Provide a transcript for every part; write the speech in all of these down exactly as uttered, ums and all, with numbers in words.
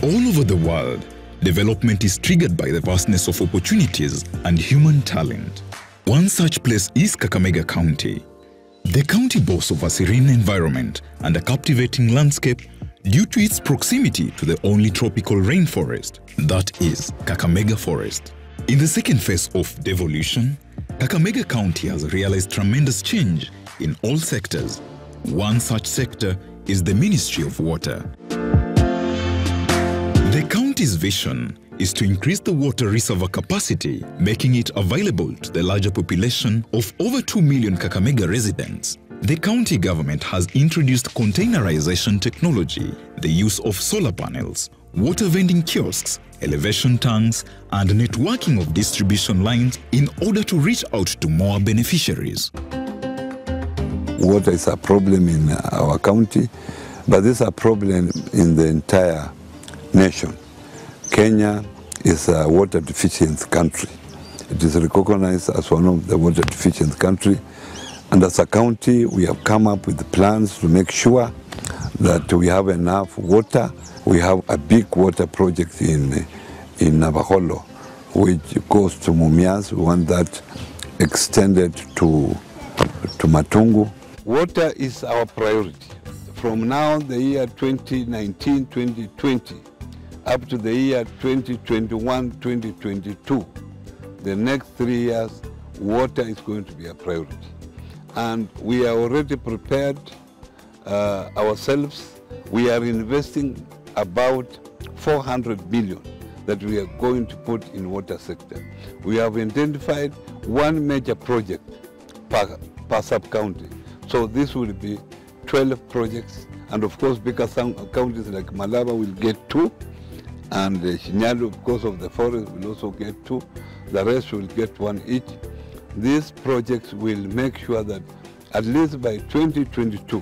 All over the world, development is triggered by the vastness of opportunities and human talent. One such place is Kakamega County. The county boasts of a serene environment and a captivating landscape due to its proximity to the only tropical rainforest, that is Kakamega Forest. In the second phase of devolution, Kakamega County has realized tremendous change in all sectors. One such sector is the Ministry of Water. The county's vision is to increase the water reservoir capacity, making it available to the larger population of over two million Kakamega residents. The county government has introduced containerization technology, the use of solar panels, water vending kiosks, elevation tanks, and networking of distribution lines in order to reach out to more beneficiaries. Water is a problem in our county, but this is a problem in the entire nation. Kenya is a water deficient country. It is recognized as one of the water deficient countries. And as a county, we have come up with plans to make sure that we have enough water. We have a big water project in, in Navaholo, which goes to Mumias. We want that extended to, to Matungu. Water is our priority. From now, the year twenty nineteen twenty twenty, up to the year twenty twenty-one twenty twenty-two, the next three years, water is going to be a priority. And we are already prepared uh, ourselves. We are investing about four hundred billion that we are going to put in water sector. We have identified one major project per, per sub-county. So this will be twelve projects. And of course, bigger counties like Malaba will get two. And uh, Shinyalu, because of the forest, will also get two. The rest will get one each. These projects will make sure that at least by twenty twenty-two,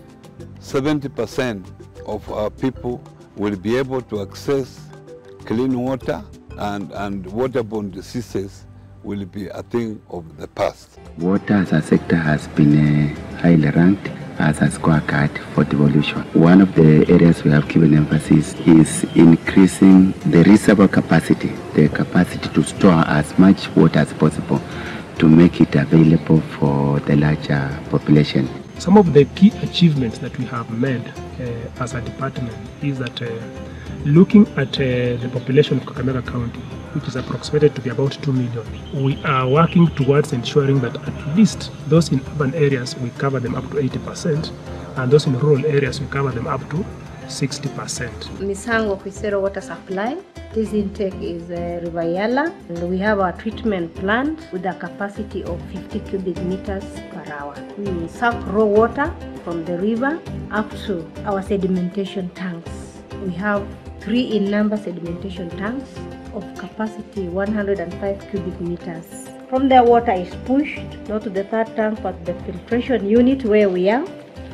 seventy percent of our people will be able to access clean water, and, and waterborne diseases will be a thing of the past. Water as a sector has been uh, highly ranked as a scorecard for devolution. One of the areas we have given emphasis is increasing the reservoir capacity, the capacity to store as much water as possible to make it available for the larger population. Some of the key achievements that we have made uh, as a department is that uh, looking at uh, the population of Kakamega County, which is approximated to be about two million, we are working towards ensuring that at least those in urban areas, we cover them up to eighty percent, and those in rural areas, we cover them up to sixty percent. Misango Kwisero water supply. This intake is uh, River Yala, and we have our treatment plant with a capacity of fifty cubic meters per hour. We suck raw water from the river up to our sedimentation tanks. We have three in number sedimentation tanks of capacity one hundred five cubic meters. From there, water is pushed not to the third tank but the filtration unit where we are,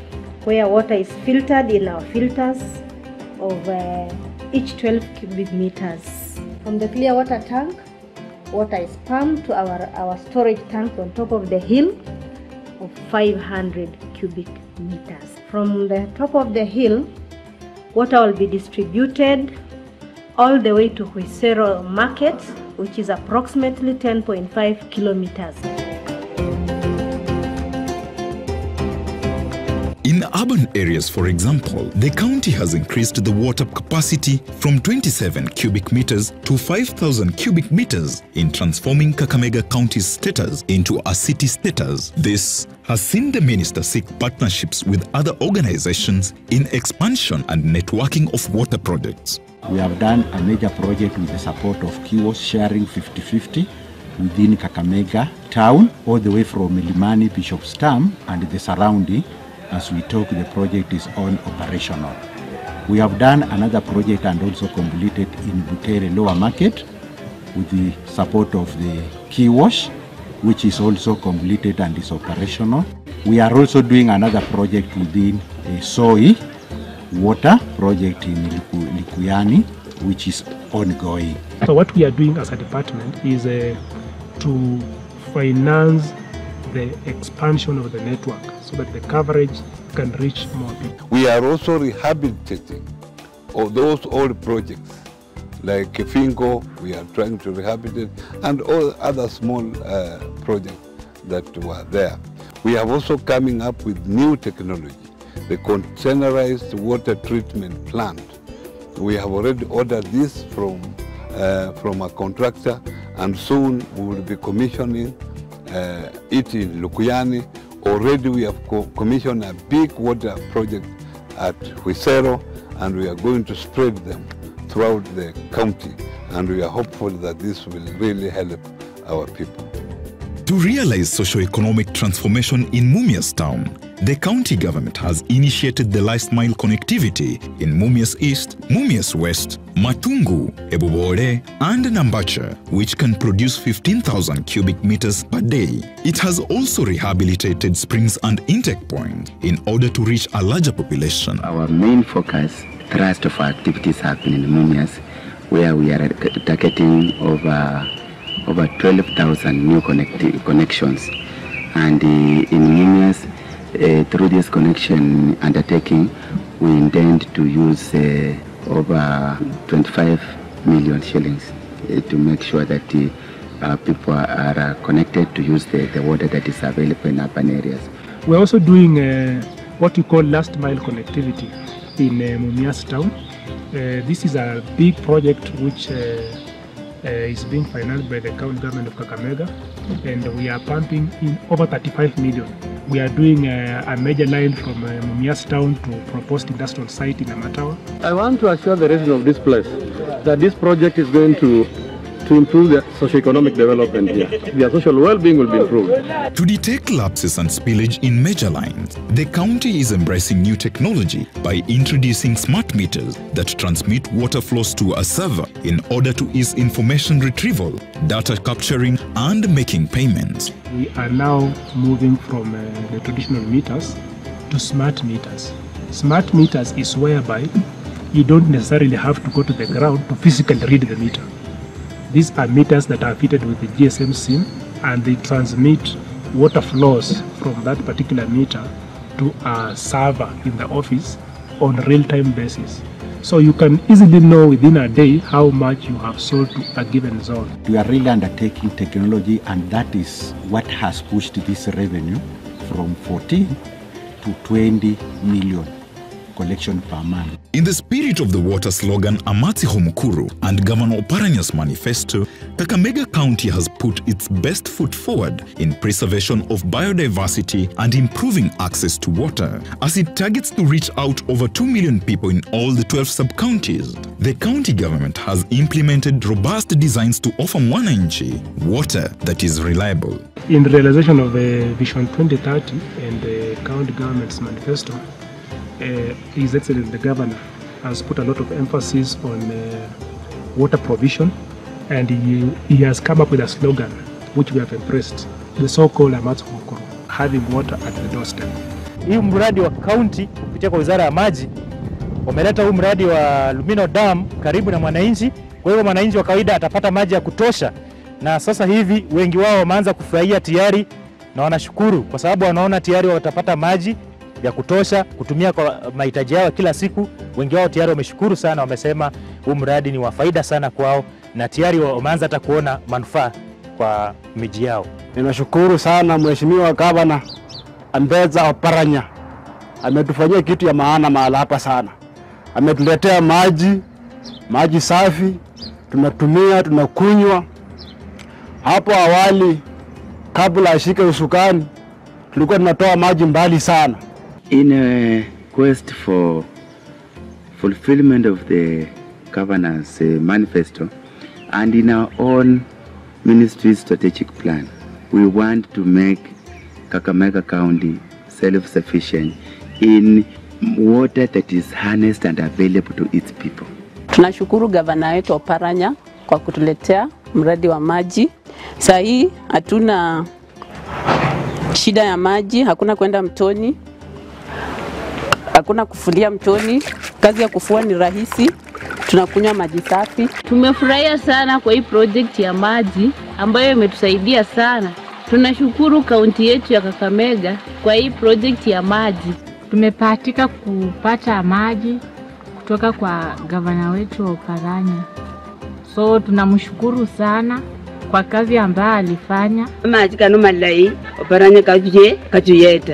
where water is filtered in our filters of uh, each twelve cubic meters. From the clear water tank, water is pumped to our, our storage tank on top of the hill of five hundred cubic meters. From the top of the hill, water will be distributed all the way to Kwisero Market, which is approximately ten point five kilometers. In urban areas, for example, the county has increased the water capacity from twenty-seven cubic meters to five thousand cubic meters in transforming Kakamega County's status into a city status. This has seen the minister seek partnerships with other organizations in expansion and networking of water projects. We have done a major project with the support of Kiwos, sharing fifty fifty within Kakamega town, all the way from Milimani, Bishop's Dam and the surrounding. As we talk, the project is on operational. We have done another project and also completed in Butere Lower Market with the support of the Kiwash, which is also completed and is operational. We are also doing another project within a Soi water project in Liku, Likuyani, which is ongoing. So what we are doing as a department is uh, to finance the expansion of the network so that the coverage can reach more people. We are also rehabilitating of those old projects, like Fingo, we are trying to rehabilitate, and all other small uh, projects that were there. We are also coming up with new technology, the containerized water treatment plant. We have already ordered this from, uh, from a contractor, and soon we will be commissioning uh, it in Lukuyani. Already we have co commissioned a big water project at Huisero, and we are going to spread them throughout the county, and we are hopeful that this will really help our people. To realize socio-economic transformation in Mumias town, the county government has initiated the last mile connectivity in Mumias East, Mumias West, Matungu, Ebubore, and Nambacha, which can produce fifteen thousand cubic meters per day. It has also rehabilitated springs and intake points in order to reach a larger population. Our main focus, thrust of our activities have been in Mumias, where we are targeting over over twelve thousand new connect connections. And uh, in Mumias, uh, through this connection undertaking, we intend to use uh, over twenty-five million shillings uh, to make sure that uh, uh, people are, are connected to use the, the water that is available in urban areas. We're also doing uh, what we call last mile connectivity in uh, Mumias town. Uh, this is a big project which uh, uh, is being financed by the county government of Kakamega, and we are pumping in over thirty-five million. We are doing uh, a major line from uh, Mumias town to proposed industrial site in Amatawa. I want to assure the residents of this place that this project is going to to improve their socio-economic development here. Their social well-being will be improved. To detect lapses and spillage in major lines, the county is embracing new technology by introducing smart meters that transmit water flows to a server in order to ease information retrieval, data capturing, and making payments. We are now moving from uh, the traditional meters to smart meters. Smart meters is whereby you don't necessarily have to go to the ground to physically read the meter. These are meters that are fitted with the G S M SIM, and they transmit water flows from that particular meter to a server in the office on a real-time basis. So you can easily know within a day how much you have sold to a given zone. We are really undertaking technology, and that is what has pushed this revenue from fourteen to twenty million collection per month. In the spirit of the water slogan Amati Homukuru and Governor Oparanya's manifesto, Kakamega County has put its best foot forward in preservation of biodiversity and improving access to water, as it targets to reach out over two million people in all the twelve sub-counties. The county government has implemented robust designs to offer Mwananchi water that is reliable. In realization of uh, Vision twenty thirty and the county government's manifesto, Uh, His Excellency the Governor has put a lot of emphasis on uh, water provision, and he, he has come up with a slogan which we have embraced, the so-called Amati Homukuru, having water at the doorstep. Hii mradi wa county kupitia kwa Wizara ya Maji wameleta huu mradi wa Lumino Dam karibu na mwananchi, kwa hiyo mwananchi wa kawaida atapata maji ya kutosha, na sasa hivi wengi wao wameanza kufurahia tayari na wanashukuru kwa sababu wanaona tayari watapata maji ya kutosha kutumia kwa mahitaji yao kila siku. Wengi wao tayari wameshukuru sana, wamesema huu mradi ni wa faida sana kwao, na tayari wameanza hata kuona manufaa kwa miji yao. Ninashukuru sana Mheshimiwa Gavana Ambeza Oparanya. Ametufanyia kitu ya maana mahala hapa sana. Ametuletea maji, maji safi, tunatumia, tunakunywa. Hapo awali kabla ashike usukani tulikuwa tunatoa maji mbali sana. In a quest for fulfillment of the governor's uh, manifesto and in our own ministry's strategic plan, we want to make Kakamega County self-sufficient in water that is harnessed and available to its people. Tunashukuru gavana wetu Oparanya kwa kutuletea mradi wa maji. Sasa hii hatuna shida ya maji, hakuna kwenda mtoni, hakuna kufulia mtoni, kazi ya kufua ni rahisi, tunakunywa maji safi. Tumefurahia sana kwa hii project ya maji ambayo imetusaidia sana. Tunashukuru kaunti yetu ya Kakamega kwa hii project ya maji. Tumepatika kupata maji kutoka kwa gavana wetu Oparanya. So tunamshukuru sana kwa kazi ambayo alifanya. Maji kanu malai Oparanya kajuje kajuyeta.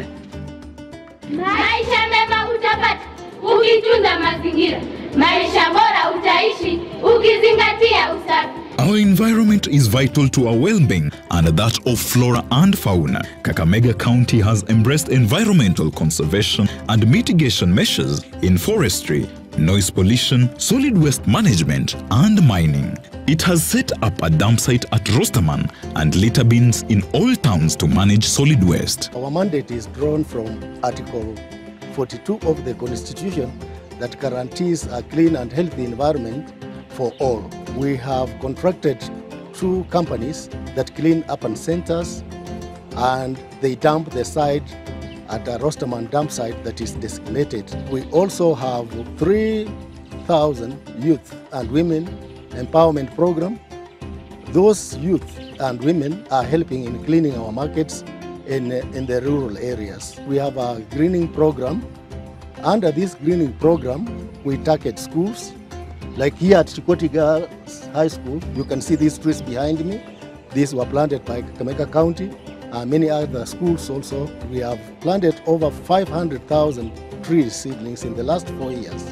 Maisha mema utapata ukitunza mazingira. Maisha bora utaishi ukizingatia usafi. Our environment is vital to our well-being and that of flora and fauna. Kakamega County has embraced environmental conservation and mitigation measures in forestry, noise pollution, solid waste management and mining. It has set up a dump site at Rosterman and litter bins in all towns to manage solid waste. Our mandate is drawn from Article forty-two of the Constitution that guarantees a clean and healthy environment for all. We have contracted two companies that clean urban centers and they dump the site at a Rosterman dump site that is designated. We also have three thousand youth and women empowerment program. Those youth and women are helping in cleaning our markets in, in the rural areas. We have a greening program. Under this greening program, we target schools. Like here at Chikoti Girls High School, you can see these trees behind me. These were planted by KAKAMEGA County. Uh, many other schools also. We have planted over five hundred thousand tree seedlings in the last four years.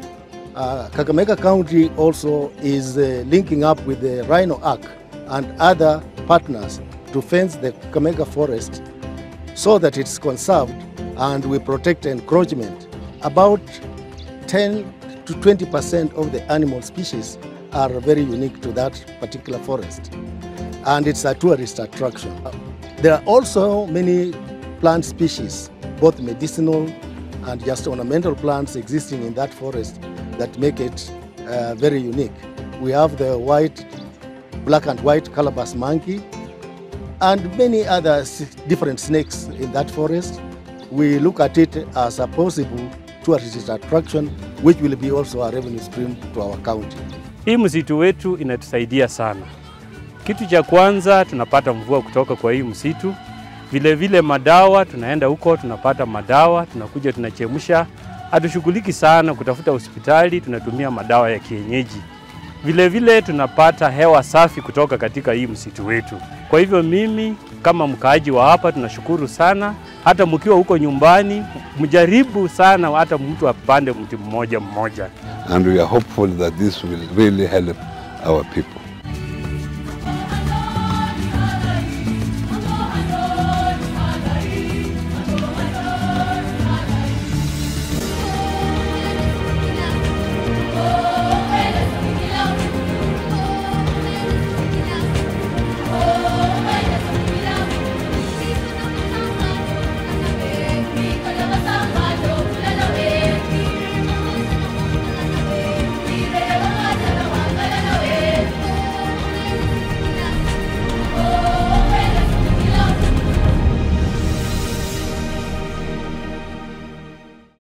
Uh, KAKAMEGA County also is uh, linking up with the Rhino Arc and other partners to fence the KAKAMEGA forest so that it's conserved and we protect encroachment. About ten to twenty percent of the animal species are very unique to that particular forest, and it's a tourist attraction. There are also many plant species, both medicinal and just ornamental plants existing in that forest that make it uh, very unique. We have the white, black and white calabash monkey and many other different snakes in that forest. We look at it as a possible tourist attraction which will be also a revenue stream to our county. Hii msitu wetu inatusaidia sana. Kitu cha kwanza tunapata mvua kutoka kwa hii msitu. Vile vile madawa, tunaenda huko tunapata madawa, tunakuja tunachemsha. Hatushughuliki sana kutafuta hospitali, tunatumia madawa ya kienyeji. Vile vile tunapata hewa safi kutoka katika hii msitu wetu. Kwa hivyo mimi kama mkaaji wa hapa tunashukuru sana. Hata mkiwa huko nyumbani mjaribu sana hata mtu apande mti mmoja mmoja. And we are hopeful that this will really help our people.